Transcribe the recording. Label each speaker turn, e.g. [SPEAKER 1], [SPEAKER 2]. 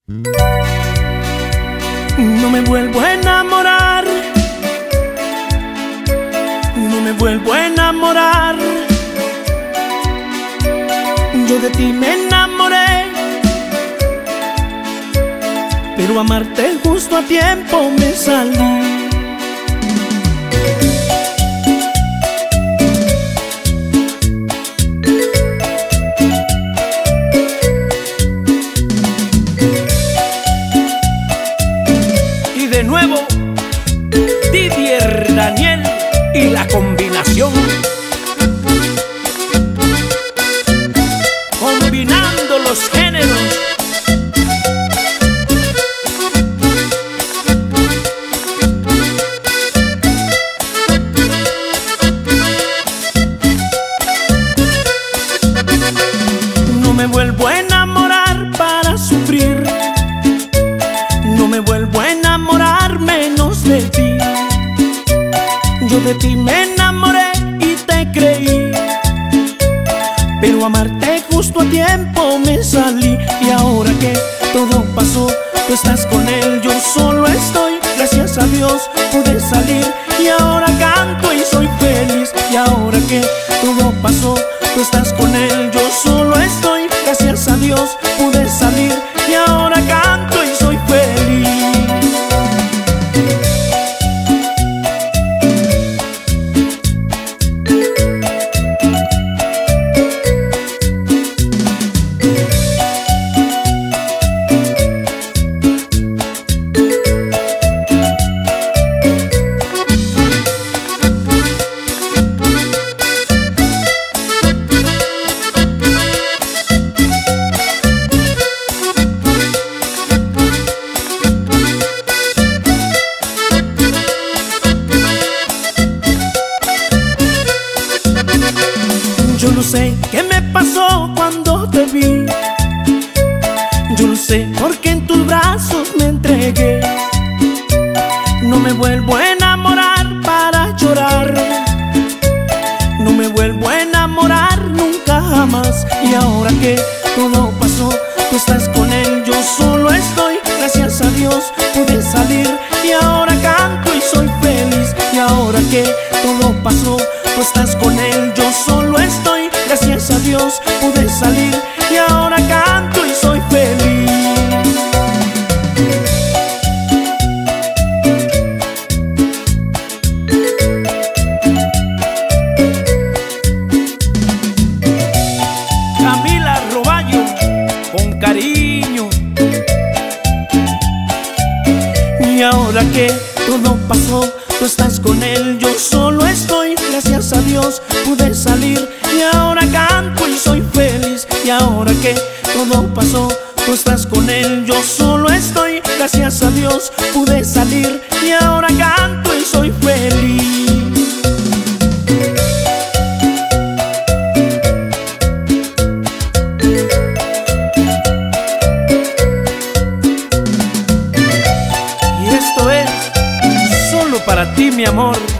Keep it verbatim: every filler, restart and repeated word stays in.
[SPEAKER 1] No me vuelvo a enamorar, no me vuelvo a enamorar. Yo de ti me enamoré, pero amarte justo a tiempo me salí. De nuevo, Didier Daniel y la combinación, combinando los géneros. No me vuelvo a enamorar para sufrir, no me vuelvo a enamorar menos de ti. Yo de ti me enamoré y te creí, pero amarte justo a tiempo me salí. Y ahora que todo pasó, tú estás con él, yo solo estoy. Gracias a Dios pude salir y ahora canto y soy feliz. Y ahora que todo pasó, tú estás con él, yo solo estoy. Gracias a Dios pude salir y ahora canto y soy feliz. Yo no sé qué me pasó cuando te vi, yo no sé por qué en tus brazos me entregué. No me vuelvo a enamorar para llorar, no me vuelvo a enamorar nunca jamás. Y ahora que todo pasó, tú estás con él, yo solo estoy. Gracias a Dios pude salir y ahora canto y soy feliz. Y ahora que todo pasó, tú estás con él, yo solo estoy. Gracias a Dios pude salir y ahora canto y soy feliz. Camila Roballo, con cariño. Y ahora que todo pasó, tú estás con él, yo solo estoy. Gracias a Dios pude salir y ahora canto y soy feliz. Y ahora que todo pasó, tú estás con él, yo solo estoy. Gracias a Dios pude salir y ahora canto y soy feliz. Y esto es solo para ti, mi amor.